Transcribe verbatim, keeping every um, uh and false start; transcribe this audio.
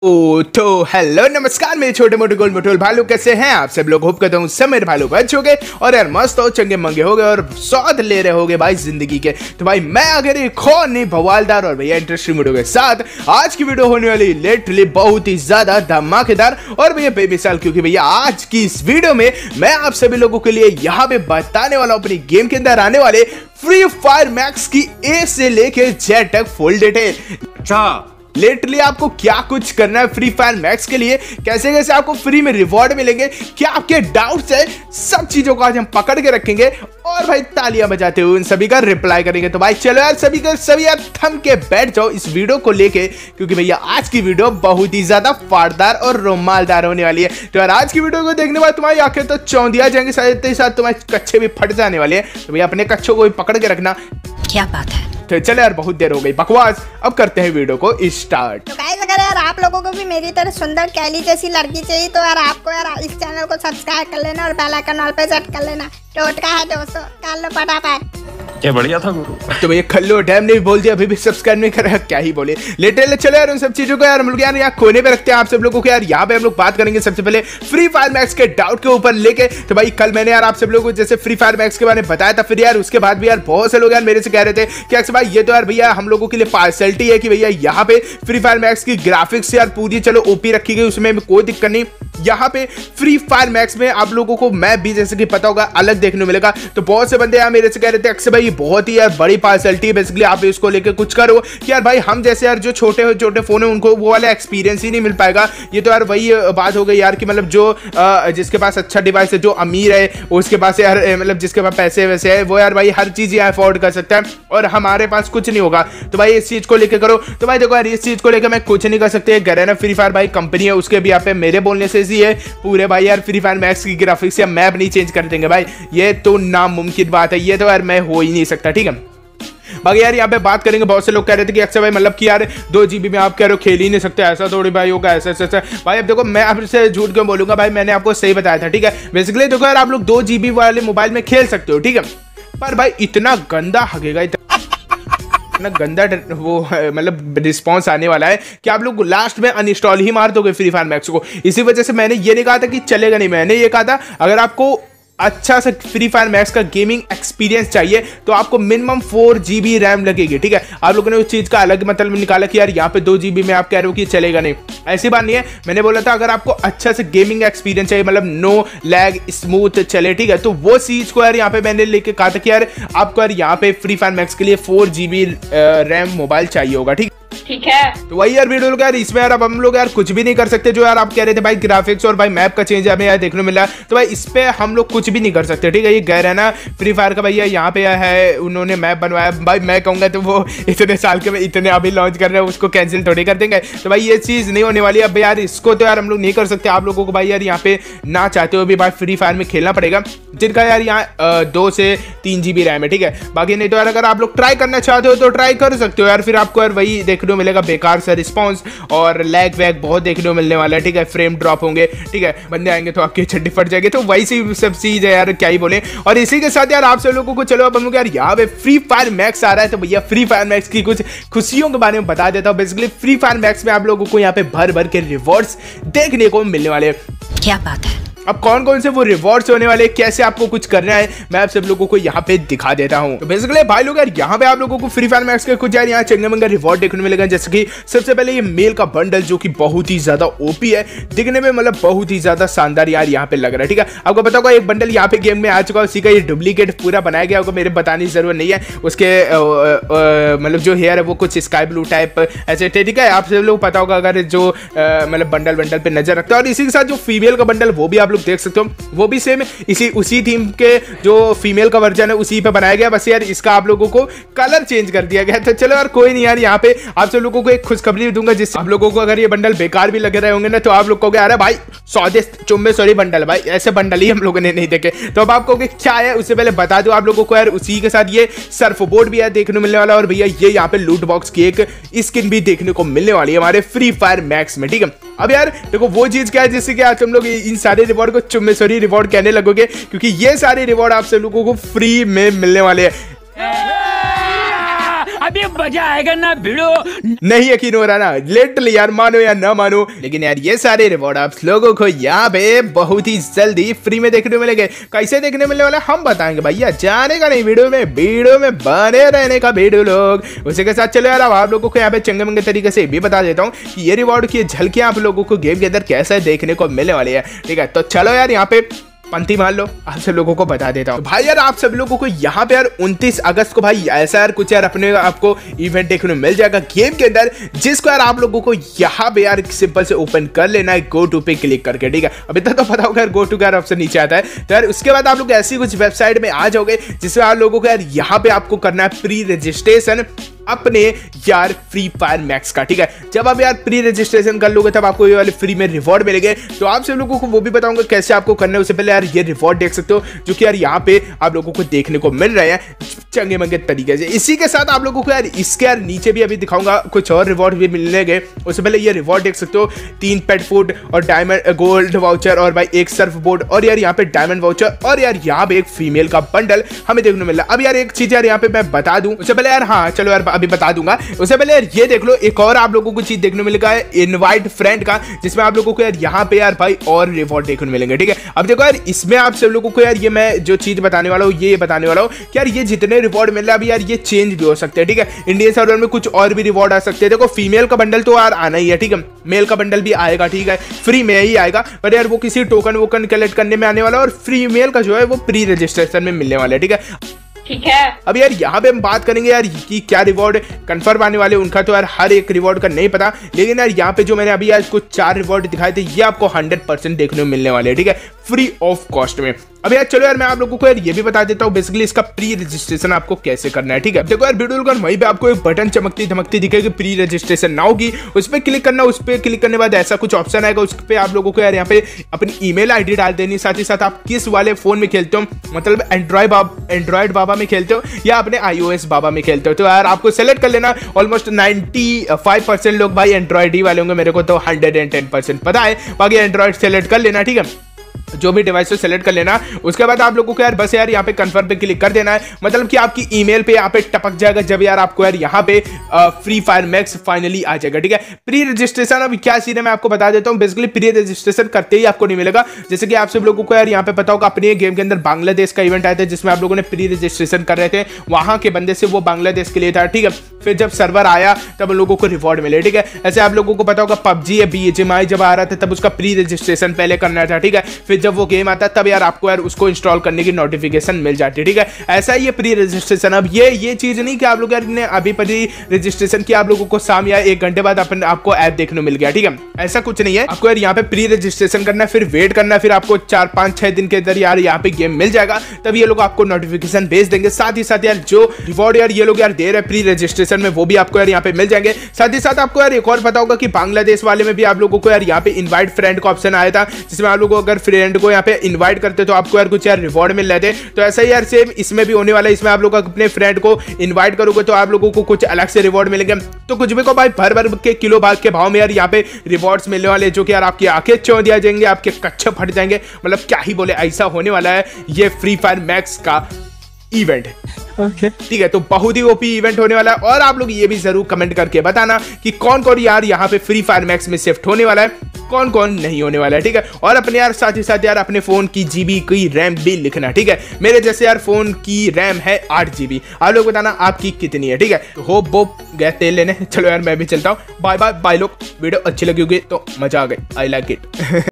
ओ तो हेलो नमस्कार मेरे छोटे मोटे गोल मोटोल भालू, कैसे हैं आप सब लोग। होप करता हूँ सब मेरे भालू बच हो गए और यार मस्त हो, चंगे मंगे हो गए और स्वाद ले रहे होगे भाई जिंदगी के। तो भाई मैं अगर एक और नहीं बवालदार और भैया इंटरेस्टिंग वीडियो के साथ आज की वीडियो होने वाली लिटरली बहुत ही ज्यादा धमाकेदार और भैया बेमिसाल, क्योंकि भैया आज की इस वीडियो में मैं आप सभी लोगों के लिए यहाँ पे बताने वाला हूँ अपनी गेम के अंदर आने वाले फ्री फायर मैक्स की ए से लेके जेड तक फुल डिटेल। अच्छा लिटरली आपको क्या कुछ करना है फ्री फायर मैक्स के लिए, कैसे कैसे आपको फ्री में रिवॉर्ड मिलेंगे, क्या आपके डाउट्स है, सब चीजों को आज हम पकड़ के रखेंगे और भाई तालियां बजाते हुए उन सभी का रिप्लाई करेंगे। तो भाई चलो यार सभी का सभी यार थम के बैठ जाओ इस वीडियो को लेके, क्योंकि भैया आज की वीडियो बहुत ही ज्यादा फाड़दार और रोमालदार होने वाली है। तो यार आज की वीडियो को देखने बाद तुम्हारी आंखें तो चौंधिया जाएंगे, साथ ही साथ तुम्हारे कच्चे भी फट जाने वाले हैं। तो भैया अपने कच्चों को भी पकड़ के रखना। क्या बात है। तो चलो यार बहुत देर हो गई बकवास, अब करते हैं वीडियो को स्टार्ट। तो गाइस अगर यार आप लोगों को भी मेरी तरह सुंदर कैली जैसी लड़की चाहिए तो यार आपको यार इस चैनल को सब्सक्राइब कर लेना और बेल आइकन ऑल पे सेट कर लेना। टोटका है दोस्तों, कर लो फटाफट। क्या बढ़िया था गुरु। तो भैया खल्लो टाइम नहीं बोल दिया, अभी भी सब्सक्राइब नहीं कर रहा, क्या ही बोले। लेटे चलो यार उन सब चीजों को यार हम लोग यार यहाँ कोने पे रखते हैं आप सब लोगों को। यार यहाँ पे हम लोग बात करेंगे सबसे पहले फ्री फायर मैक्स के डाउट के ऊपर लेके। तो भाई कल मैंने यार आप सब लोगों को जैसे फ्री फायर मैक्स के बारे में बताया था, फिर यार उसके बाद भी यार बहुत से लोग यार मेरे से कह रहे थे कि अक्सर भाई ये तो यार भैया हम लोगों के लिए पार्सलिटी है कि भैया यहाँ पे फ्री फायर मैक्स की ग्राफिक्स यार पूरी चलो ओपी रखी गई, उसमें कोई दिक्कत नहीं। यहाँ पे फ्री फायर मैक्स में आप लोगों को मैप भी जैसे कि पता होगा अलग देखने को मिलेगा। तो बहुत से बंदे यार मेरे से कह रहे थे अक्सर भाई बहुत ही यार बड़ी पार्सलिटी है, बेसिकली आप इसको लेके कुछ करो कि यार भाई हम जैसे यार जो छोटे छोटे फोन है उनको वो वाला एक्सपीरियंस ही नहीं मिल पाएगा। ये तो यार वही बात हो गई यार कि मतलब जो आ, जिसके पास अच्छा डिवाइस है, जो अमीर है उसके पास यार मतलब जिसके पास पैसे वैसे है वो यार भाई हर चीज यहाँ अफोर्ड कर सकता है और हमारे पास कुछ नहीं होगा। तो भाई इस चीज को लेकर करो। तो भाई देखो यार इस चीज को लेकर मैं कुछ नहीं कर सकते। गैरेना फ्री फायर भाई कंपनी है, उसके भी यहाँ पे मेरे बोलने से ही है पूरे भाई यार फ्री फायर मैक्स की ग्राफिक्स या मैप नहीं चेंज कर देंगे भाई, ये तो नामुमकिन बात है, ये तो यार मैं हो ही नहीं सकता। ठीक है बाकी यार यहाँ पे बात करेंगे, बहुत से लोग कह रहे थे कि अक्सर भाई मतलब कि यार दो जीबी में आप कह रहे हो खेल ही नहीं सकते, ऐसा थोड़ी भाई होगा, ऐसा ऐसा भाई। अब देखो मैं आपसे झूठ क्यों बोलूंगा भाई, मैंने आपको सही बताया था। ठीक है बेसिकली देखो यार आप लोग दो जीबी वाले मोबाइल में खेल सकते हो, ठीक है, पर भाई इतना गंदा हगेगा, इतना गंदा वो मतलब रिस्पॉन्स आने वाला है कि आप लोग लास्ट में अनइंस्टॉल ही मार दोगे फ्री फायर मैक्स को। इसी वजह से मैंने ये नहीं कहा था कि चलेगा नहीं, मैंने ये कहा था अगर आपको अच्छा सा फ्री फायर मैक्स का गेमिंग एक्सपीरियंस चाहिए तो आपको मिनिमम फोर जीबी रैम लगेगी। ठीक है आप लोगों ने उस चीज का अलग मतलब निकाला कि यार यहाँ पे दो जीबी में आप कह रहे हो कि चलेगा नहीं, ऐसी बात नहीं है। मैंने बोला था अगर आपको अच्छा से गेमिंग एक्सपीरियंस चाहिए, मतलब नो लैग स्मूथ चले, ठीक है, तो वो चीज को यार यहाँ पे मैंने लेके कहा था कि यार आपको यार यहाँ पे फ्री फायर मैक्स के लिए फोर जीबी रैम मोबाइल चाहिए होगा। ठीक ठीक है तो वही यार वीडियो यार इसमें यार अब हम लोग यार कुछ भी नहीं कर सकते। जो यार आप कह रहे थे भाई ग्राफिक्स और भाई मैप का चेंज हमें यार देखने को मिला, तो भाई इस पे हम लोग कुछ भी नहीं कर सकते। ठीक है ये गैर है ना फ्री फायर का भैया यहाँ पे है, उन्होंने मैप बनवाया भाई, मैं कहूंगा तो वो इतने साल के इतने अभी लॉन्च कर रहे हैं उसको कैंसिल थोड़ी कर देंगे। तो भाई ये चीज नहीं होने वाली। अब यार इसको तो यार हम लोग नहीं कर सकते, आप लोगों को भाई यार यहाँ पे ना चाहते हो भी भाई फ्री फायर में खेलना पड़ेगा, जिनका यार यहाँ दो से तीन जीबी रैम है। ठीक है बाकी नहीं तो यार अगर आप लोग ट्राई करना चाहते हो तो ट्राई कर सकते हो यार, फिर आपको यार वही देखने को मिलेगा बेकार सा रिस्पांस और लैग वैग बहुत देखने को मिलने वाला है। ठीक है फ्रेम ड्रॉप होंगे, ठीक है बंदे आएंगे तो आपकी छड्डी फट जाएगी, तो वही सी सब चीज है यार क्या ही बोले। और इसी के साथ यार आप सब लोगों को चलो अब हम लोग यार यहाँ पे फ्री फायर मैक्स आ रहा है, तो भैया फ्री फायर मैक्स की कुछ खुशियों के बारे में बता देता हूँ। बेसिकली फ्री फायर मैक्स में आप लोगों को यहाँ पे भर भर के रिवॉर्ड्स देखने को मिलने वाले हैं। क्या बात है। अब कौन कौन से वो रिवॉर्ड्स होने वाले, कैसे आपको कुछ करना है, मैं आप सब लोगों को यहाँ पे दिखा देता हूँ। तो बेसिकली भाई लोग यार यहाँ पे आप लोगों को फ्री फायर मैक्स के कुछ यार यहाँ चंगे मंगे रिवॉर्ड देखने को मिलेगा। जैसे कि सबसे पहले ये मेल का बंडल जो कि बहुत ही ज्यादा ओपी है, दिखने में मतलब बहुत ही ज्यादा शानदार यार यहाँ पे लग रहा है। ठीक है आपको पता होगा एक बंडल यहाँ पे गेम में आ चुका है, उसी का ये डुप्लीकेट पूरा बनाया गया होगा, मेरे बताने की जरूरत नहीं है। उसके मतलब जो हेयर है वो कुछ स्काई ब्लू टाइप ऐसे, ठीक है आप सब लोग पता होगा अगर जो मतलब बंडल बंडल पे नजर रखता है। और इसी के साथ जो फीमेल का बंडल वो भी आप लोग देख सकते हो, वो भी सेम इसी उसी थीम के जो फीमेल का वर्जन है उसी पे बनाया गया, बस यार इसका आप लोगों को कलर चेंज कर दिया गया। तो चलो यार कोई नहीं यार यहाँ पे आप सब लोगों को एक खुशखबरी दूंगा, जिससे आप लोगों को अगर ये बंडल बेकार भी लग रहे होंगे ना तो आप लोग कहोगे अरे भाई सौदे चुम्बे सॉरी बंडल, भाई ऐसे बंडल ही हम लोगों ने नहीं देखे। तो अब आपको क्या है उससे पहले बता दो आप लोगों को यार उसी के साथ ये सर्फ बोर्ड भी है देखने को मिलने वाला, और भैया ये यहाँ पे लूट बॉक्स की एक स्किन भी देखने को मिलने वाली है हमारे फ्री फायर मैक्स में। ठीक है अब यार देखो वो चीज क्या है जिससे कि आज तुम लोग इन सारे रिवॉर्ड को चुम्बे सॉरी रिवॉर्ड कहने लगोगे, क्योंकि ये सारे रिवॉर्ड आप सब लोगों को फ्री में मिलने वाले हैं। अभी मजा आएगा ना भिड़ो। नहीं यकीन हो रहा ना, लिटरली यार, मानो या ना मानो, लेकिन यार ये सारे रिवॉर्ड आप लोगों को यहाँ पे बहुत ही जल्दी फ्री में देखने मिलेंगे। कैसे देखने मिलने वाला हम बताएंगे भैया, जाने का नहीं वीडियो में, वीडियो में बने रहने का वीडियो लोग। उसी के साथ चलो यार, अब आप लोगों को यहाँ पे चंगे मंगे तरीके से भी बता देता हूँ कि ये रिवॉर्ड की झलकियां आप लोगों को गेम के अंदर कैसे देखने को मिलने वाली है। ठीक है, तो चलो यार यहाँ पे पंथी मान लो, आप सब लोगों को बता देता हूँ भाई। यार आप सब लोगों को यहाँ पे यार उनतीस अगस्त को भाई ऐसा यार कुछ यार अपने आपको इवेंट देखने को मिल जाएगा गेम के अंदर, जिसको यार आप लोगों को यहाँ पे यार सिंपल से ओपन कर लेना है गो टू पे क्लिक करके। ठीक है, अभी तक तो पता होगा यार गो टू का ऑप्शन नीचे आता है, तो यार उसके बाद आप लोग ऐसी कुछ वेबसाइट में आ जाओगे जिसमें आप लोगों को यार यहाँ पे आपको करना है प्री रजिस्ट्रेशन अपने यार फ्री फायर मैक्स का। ठीक है, जब आप यार प्री रजिस्ट्रेशन कर लोगे तब आपको ये वाले फ्री में रिवॉर्ड मिलेंगे। तो आप सब लोगों को वो भी बताऊंगा कैसे आपको करना है। उससे पहले यार ये रिवॉर्ड देख सकते हो जो कि यार यहाँ पे आप लोगों को देखने को मिल रहे हैं चंगे मंगे तरीके से। इसी के साथ आप लोगों को यार इसके यार नीचे भी अभी दिखाऊंगा कुछ और रिवॉर्ड भी मिलेंगे। उससे पहले ये रिवॉर्ड देख सकते हो, तीन पेट फूड और डायमंड गोल्ड वाउचर और भाई एक सर्फ बोर्ड और यार यहाँ पे डायमंड वाउचर और यार यहाँ पे एक फीमेल का बंडल हमें देखने को मिल रहा है। अब यार एक चीज यार यहाँ पे मैं बता दूं, उससे पहले यार हाँ चलो यार अभी बता दूंगा। उससे पहले यार ये देख लो, एक और आप लोगों को चीज देखने को मिलेगा है इनवाइट फ्रेंड का, जिसमें आप लोगों को यार यहाँ पे यार भाई और रिवॉर्ड देखने को मिलेंगे। ठीक है, अब देखो यार इसमें आप सब लोगों को यार ये मैं जो चीज बताने वाला हूँ ये बताने वाला हूँ कि यार ये जितने रिवॉर्ड मिल रहा है अभी यार ये चेंज भी हो सकते हैं। ठीक है, इंडियन सर्वर में कुछ और भी रिवॉर्ड आ सकते हैं। देखो फीमेल का बंडल तो यार आना ही है, ठीक है, मेल का बंडल भी आएगा, ठीक है, फ्री में ही आएगा, पर यार वो किसी टोकन वोकन कलेक्ट करने में आने वाला और फीमेल का जो है वो प्री रजिस्ट्रेशन में मिलने वाला है। ठीक है, ठीक है। अब यार यहाँ पे हम बात करेंगे यार कि क्या रिवॉर्ड कंफर्म आने वाले, उनका तो यार हर एक रिवॉर्ड का नहीं पता, लेकिन यार यहाँ पे जो मैंने अभी यार कुछ चार रिवॉर्ड दिखाए थे ये आपको हंड्रेड परसेंट देखने को मिलने वाले हैं। ठीक है, फ्री ऑफ कॉस्ट में। अब यार चलो यार मैं आप लोगों को यार ये भी बता देता हूँ बेसिकली इसका प्री रजिस्ट्रेशन आपको कैसे करना है। ठीक है, देखो यार वीडियो कर वहीं पे आपको एक बटन चमकती धमकती दिखेगी प्री रजिस्ट्रेशन नाउ की, उस पर क्लिक करना। उस पर क्लिक करने के बाद ऐसा कुछ ऑप्शन आएगा, उस पर आप लोगों को यार यहाँ पे अपनी ईमेल आईडी डाल देनी, साथ ही साथ आप किस वाले फोन में खेलते हो, मतलब एंड्रॉइड बाबा एंड्रॉइड बाबा में खेलते हो या अपने आईओएस बाबा में खेलते हो, तो यार आपको सेलेक्ट कर लेना। ऑलमोस्ट नाइन्टी फाइव परसेंट लोग भाई एंड्रॉइड ही वाले होंगे, मेरे को तो हंड्रेड एंड टेन परसेंट पता है, बाकी एंड्रॉइड सेलेक्ट कर लेना। ठीक है, जो भी डिवाइस को सेलेक्ट कर लेना। उसके बाद आप लोगों को यार बस यार यहाँ पे कंफर्म पे क्लिक कर देना है, मतलब कि आपकी ईमेल पे यहाँ पे टपक जाएगा जब यार आपको यार यहाँ पे फ्री फायर मैक्स फाइनली आ जाएगा। ठीक है, प्री रजिस्ट्रेशन अभी क्या सीन है मैं आपको बता देता हूँ। बेसिकली प्री रजिस्ट्रेशन करते ही आपको नहीं मिलेगा, जैसे कि आप सब लोगों को यार यहाँ पे पता होगा अपने गेम के अंदर बांग्लादेश का इवेंट आया था जिसमें आप लोगों ने प्री रजिस्ट्रेशन कर रहे थे, वहां के बंदे से वो बांग्लादेश के लिए था। ठीक है, फिर जब सर्वर आया तब उन लोगों को रिवॉर्ड मिले। ठीक है, ऐसे आप लोगों को पता होगा पबजी या बीजीएमआई जब आ रहा था तब उसका प्री रजिस्ट्रेशन पहले करना था। ठीक है, फिर जब वो गेम आता तब यार आपको यार उसको इंस्टॉल करने की नोटिफिकेशन मिल जाती है। ठीक है, ऐसा ही है प्री रजिस्ट्रेशन। अब ये ये चीज नहीं कि आप लोग यार ने अभी प्री रजिस्ट्रेशन किया आप लोगों को शाम या एक घंटे बाद अपन आपको ऐप देखने को मिल गया। ठीक है, ऐसा कुछ नहीं है, आपको यार यहाँ पे प्री रजिस्ट्रेशन करना है, फिर वेट करना है, फिर आपको चार पांच छह दिन के अंदर यार यहाँ पे गेम मिल जाएगा, तब ये लोग आपको नोटिफिकेशन भेज देंगे। साथ ही साथ यार जो रिवॉर्ड यार ये लोग यार दे रहे हैं प्री रजिस्ट्रेशन में वो भी आपको यार यहाँ पे मिल जाएंगे। साथ ही साथ आपको यार एक और पता होगा कि बांग्लादेश वाले में भी आप लोगों को यार यहाँ पे इनवाइट फ्रेंड का ऑप्शन आया था, जिसमें आप लोगों को अगर फ्रेंड को यहाँ पे इनवाइट करते तो आपको यार कुछ यार रिवॉर्ड मिल रहे थे। तो ऐसा ही यार सेम इसमें भी होने वाला है, इसमें आप लोग अपने फ्रेंड को इनवाइट करोगे तो आप लोगों को कुछ अलग से रिवॉर्ड मिलेंगे। तो कुछ भी को भाई भर भर के किलो भाग के भाव में यार यहाँ पे रिवॉर्ड्स मिलने वाले जो कि यार आपकी आंखें चौंध दिया जाएंगे, आपके कच्चे फट जाएंगे, मतलब क्या ही बोले, ऐसा होने वाला है ये फ्री फायर मैक्स का इवेंट। ओके ठीक है, तो बहुत ही ओपी इवेंट होने वाला है। और आप लोग ये भी जरूर कमेंट करके बताना कि कौन कौन यार यहाँ पे फ्री फायर मैक्स में शिफ्ट होने वाला है, कौन कौन नहीं होने वाला है। ठीक है, और अपने यार साथ ही साथ यार अपने फोन की जीबी की रैम भी लिखना। ठीक है, मेरे जैसे यार फोन की रैम है आठ जीबी, आप लोग बताना आपकी कितनी है। ठीक है, तो होप बोप गए तेल लेने, चलो यार मैं भी चलता हूँ, बाय बाय बाय लोग। वीडियो अच्छी लगी होगी तो मजा आ गई, आई लाइक इट।